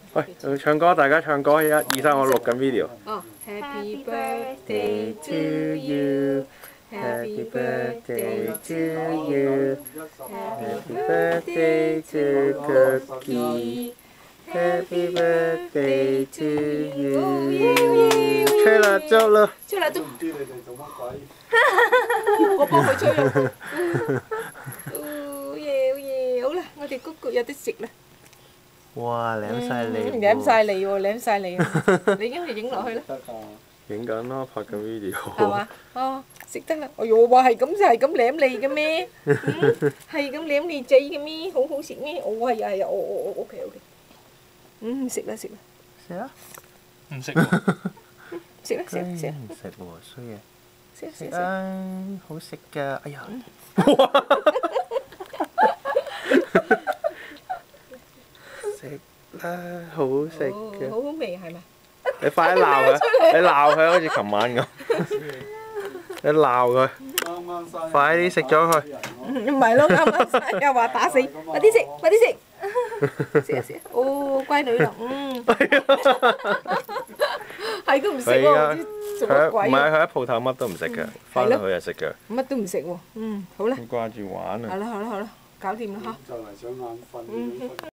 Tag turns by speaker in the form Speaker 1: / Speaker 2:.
Speaker 1: 喂，唱歌，大家唱歌，1、2、3，我錄緊 video。
Speaker 2: 哦 ，Happy birthday to you，Happy birthday to you，Happy birthday to Cookie，Happy birthday to you。
Speaker 1: 吹蠟燭啦！
Speaker 2: 吹蠟燭。
Speaker 3: 唔知你哋做乜鬼？
Speaker 2: 我幫佢吹啦。好嘢好嘢，好啦，我哋嗰個有得食啦。
Speaker 1: 哇，舐晒你！
Speaker 2: 舐晒你喎，舐晒你啊！你已經去影落去啦。
Speaker 1: 影緊咯，拍緊 video。
Speaker 2: 係嘛？哦，食得啦！哎呦，話係咁就係咁舐你嘅咩？係咁舐你仔嘅咩？好好食咩？哦係啊係啊，哦 OK OK。食啦食啦。
Speaker 1: 食啊！
Speaker 4: 唔食喎。
Speaker 2: 食啦食啦食啦。
Speaker 1: 唔食喎，衰嘢。
Speaker 2: 食啦食
Speaker 1: 啊，好食㗎！哎呀！食啦，好食嘅。
Speaker 2: 好好味係咪？
Speaker 1: 你快啲鬧佢！你鬧佢好似琴晚咁。你鬧佢！快啲食咗佢！
Speaker 2: 唔係咯，啱啱又話打死，快啲食，快啲食。食啊食啊！哦，乖女啦，係都唔食喎，唔知做乜鬼。
Speaker 1: 唔係佢喺鋪頭乜都唔食嘅，翻到去就食嘅。
Speaker 2: 乜都唔食喎，好啦。
Speaker 1: 掛住玩啊！
Speaker 2: 好啦好啦好啦，搞掂啦嚇。
Speaker 3: 就嚟上眼瞓。